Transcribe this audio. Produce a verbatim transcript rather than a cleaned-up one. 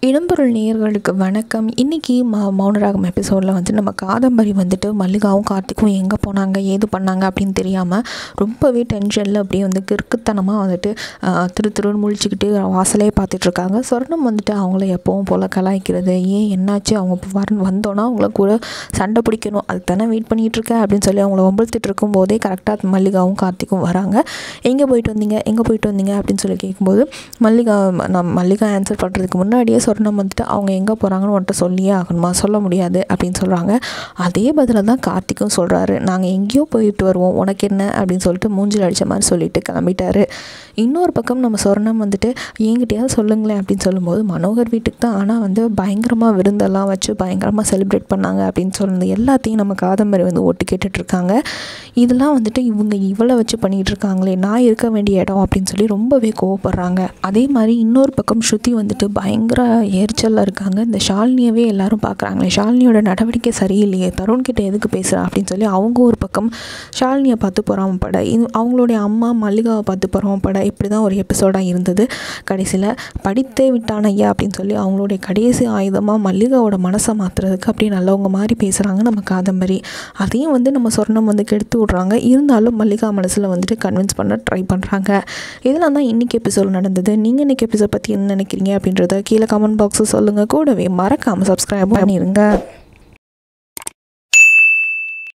இடம்பொருள் நேயர்களுக்கு வணக்கம். இன்றைக்கி ம மௌனராகம் எபிசோடில் வந்து நம்ம காதம்பரி வந்துட்டு மல்லிகாவும் கார்த்திக்கும் எங்கே போனாங்க ஏது பண்ணாங்க அப்படின்னு தெரியாமல் ரொம்பவே டென்ஷனில் அப்படியே வந்து கிறுக்குத்தனமாக வந்துட்டு திரு திருன்னு முழிச்சிக்கிட்டு வாசலே பார்த்துட்ருக்காங்க. சொர்ணம் வந்துட்டு அவங்கள எப்பவும் போல் கலாய்க்கிறது, ஏன் என்னாச்சு அவங்க வர வந்தோன்னா அவங்கள கூட சண்டை பிடிக்கணும் அதுக்கு தானே வெயிட் பண்ணிகிட்ருக்கேன் அப்படின்னு சொல்லி அவங்கள வம்பிழுத்துட்டு இருக்கும் போதே கரெக்டாக மல்லிகாவும் கார்த்திக்கும் வராங்க. எங்கே போயிட்டு வந்தீங்க எங்கே போயிட்டு வந்தீங்க அப்படின்னு சொல்லி கேட்கும்போது மல்லிகா நான் மல்லிகா ஆன்சர் பண்ணுறதுக்கு முன்னாடியே சொர்ணம் வந்துட்டு அவங்க எங்கே போகிறாங்கன்னு உன்ட்ட சொல்லியே ஆகணுமா, சொல்ல முடியாது அப்படின்னு சொல்கிறாங்க. அதே பதில் தான் கார்த்திக்கும் சொல்கிறாரு, நாங்கள் எங்கேயோ போயிட்டு வருவோம் உனக்கு என்ன அப்படின்னு சொல்லிட்டு மூஞ்சில் அடித்த மாதிரி சொல்லிட்டு கிளம்பிட்டாரு. இன்னொரு பக்கம் நம்ம சொர்ணம் வந்துட்டு என்கிட்டயாவது சொல்லுங்களேன் அப்படின்னு சொல்லும்போது மனோகர் வீட்டுக்கு தான், ஆனால் வந்து பயங்கரமாக விருந்தெல்லாம் வச்சு பயங்கரமாக செலிப்ரேட் பண்ணாங்க அப்படின்னு சொன்னது எல்லாத்தையும் நம்ம காதம்பரி வந்து ஒட்டு கேட்டுட்ருக்காங்க. இதெல்லாம் வந்துட்டு இவங்க இவ்வளோ வச்சு பண்ணிகிட்டு இருக்காங்களே, நான் இருக்க வேண்டிய இடம் அப்படின்னு சொல்லி ரொம்பவே கோவப்படுறாங்க. அதே மாதிரி இன்னொரு பக்கம் ஸ்ருதி வந்துட்டு பயங்கர எரிச்சலில் இருக்காங்க. இந்த ஷாலினியவே எல்லாரும் பார்க்குறாங்களே, ஷாலினியோட நடவடிக்கை சரியில்லையே, தருண்கிட்ட எதுக்கு பேசுகிறா அப்படின்னு சொல்லி அவங்க ஒரு பக்கம் ஷாலினியை பார்த்து பொறாமப்பட, இது அவங்களுடைய அம்மா மல்லிகாவை பார்த்து பொறாமப்பட, இப்படி தான் ஒரு எபிசோடாக இருந்தது. கடைசியில் படித்தே விட்டான் ஐயா அப்படின்னு சொல்லி அவங்களுடைய கடைசி ஆயுதமாக மல்லிகாவோட மனசை மாற்றுறதுக்கு அப்படியே நல்லவங்க மாதிரி பேசுகிறாங்க நம்ம காதம்பரி. அதையும் வந்து நம்ம சொர்ணம் வந்து கெடுத்து விட்றாங்க. இருந்தாலும் மல்லிகா மனசில் வந்துட்டு கன்வின்ஸ் பண்ண ட்ரை பண்ணுறாங்க. இதெல்லாம் தான் இன்றைக்கி எபிசோட் நடந்தது. நீங்கள் இன்றைக்கி எபிசோட் பற்றி என்ன நினைக்கிறீங்க அப்படின்றத கீழே கமெண்ட் பாக்ஸில் சொல்லுங்கள். கூடவே மறக்காமல் சப்ஸ்கிரைப் பண்ணிடுங்க.